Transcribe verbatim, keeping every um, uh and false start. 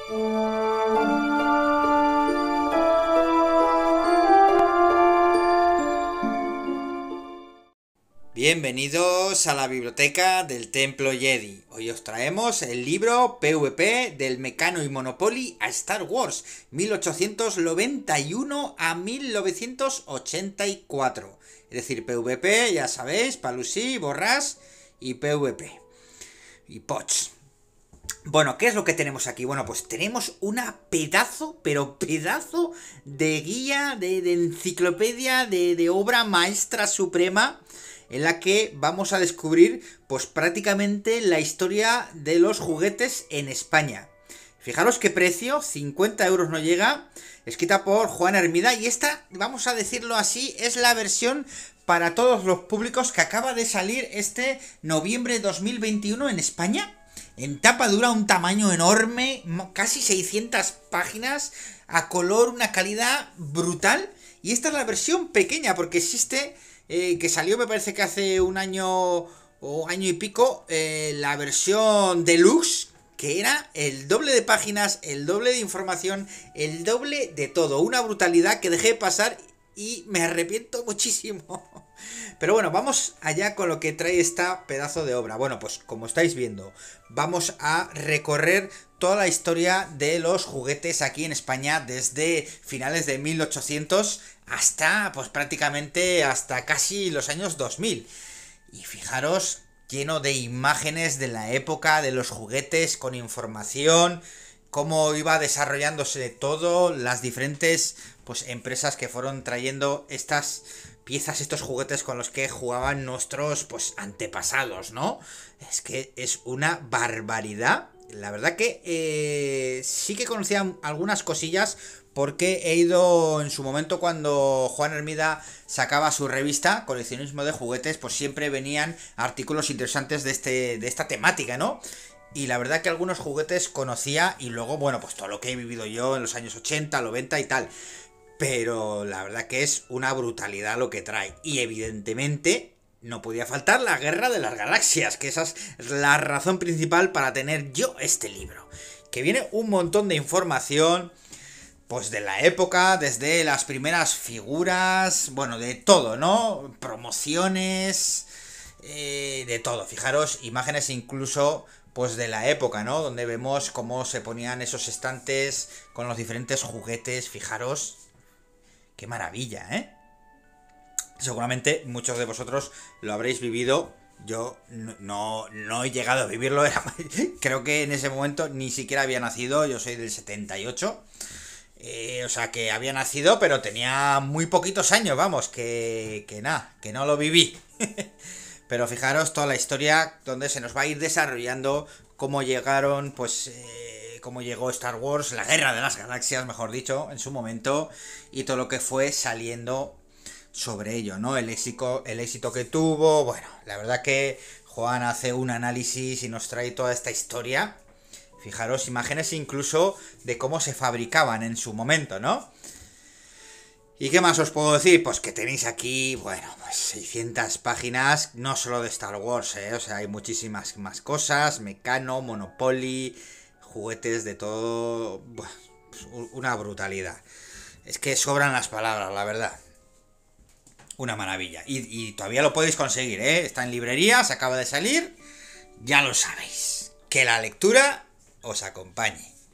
Bienvenidos a la biblioteca del Templo Jedi. Hoy os traemos el libro PvP del Meccano y Monopoly a Star Wars, mil ochocientos noventa y uno a mil novecientos ochenta y cuatro. Es decir, PvP, ya sabéis, Palusí, Borrás y PvP. Y Poch. Bueno, ¿qué es lo que tenemos aquí? Bueno, pues tenemos una pedazo, pero pedazo de guía, de, de enciclopedia, de, de obra maestra suprema, en la que vamos a descubrir, pues prácticamente la historia de los juguetes en España. Fijaros qué precio, cincuenta euros no llega, escrita por Juan Hermida, y esta, vamos a decirlo así, es la versión para todos los públicos que acaba de salir este noviembre de dos mil veintiuno en España. En tapa dura, un tamaño enorme, casi seiscientas páginas, a color, una calidad brutal. Y esta es la versión pequeña, porque existe, eh, que salió me parece que hace un año o año y pico, eh, la versión deluxe, que era el doble de páginas, el doble de información, el doble de todo. Una brutalidad que dejé pasar y me arrepiento muchísimo. Pero bueno, vamos allá con lo que trae esta pedazo de obra. Bueno, pues como estáis viendo, vamos a recorrer toda la historia de los juguetes aquí en España desde finales de mil ochocientos hasta, pues prácticamente hasta casi los años dos mil. Y fijaros, lleno de imágenes de la época, de los juguetes, con información, cómo iba desarrollándose todo, las diferentes pues empresas que fueron trayendo estas piezas, estos juguetes con los que jugaban nuestros pues antepasados, ¿no? Es que es una barbaridad. La verdad que eh, sí que conocía algunas cosillas, porque he ido en su momento cuando Juan Hermida sacaba su revista Coleccionismo de Juguetes, pues siempre venían artículos interesantes de, este, de esta temática, ¿no? Y la verdad que algunos juguetes conocía, y luego, bueno, pues todo lo que he vivido yo en los años ochenta, noventa y tal. Pero la verdad que es una brutalidad lo que trae. Y evidentemente no podía faltar la Guerra de las Galaxias, que esa es la razón principal para tener yo este libro. Que viene un montón de información, pues de la época, desde las primeras figuras, bueno, de todo, ¿no? Promociones, eh, de todo. Fijaros, imágenes incluso pues de la época, ¿no? Donde vemos cómo se ponían esos estantes con los diferentes juguetes. Fijaros, qué maravilla, ¿eh? Seguramente muchos de vosotros lo habréis vivido. Yo no, no, no he llegado a vivirlo. Era, creo que en ese momento ni siquiera había nacido. Yo soy del setenta y ocho. Eh, o sea que había nacido, pero tenía muy poquitos años, vamos, que, que nada, que no lo viví. Pero fijaros toda la historia donde se nos va a ir desarrollando cómo llegaron, pues, eh, cómo llegó Star Wars, la Guerra de las Galaxias, mejor dicho, en su momento, y todo lo que fue saliendo sobre ello, ¿no? El éxito, el éxito que tuvo. Bueno, la verdad que Juan hace un análisis y nos trae toda esta historia. Fijaros, imágenes incluso de cómo se fabricaban en su momento, ¿no? ¿Y qué más os puedo decir? Pues que tenéis aquí, bueno, pues seiscientas páginas, no solo de Star Wars, ¿eh? O sea, hay muchísimas más cosas, Meccano, Monopoly, juguetes de todo, pues una brutalidad. Es que sobran las palabras, la verdad. Una maravilla. Y, y todavía lo podéis conseguir, ¿eh? Está en librerías, acaba de salir, ya lo sabéis. Que la lectura os acompañe.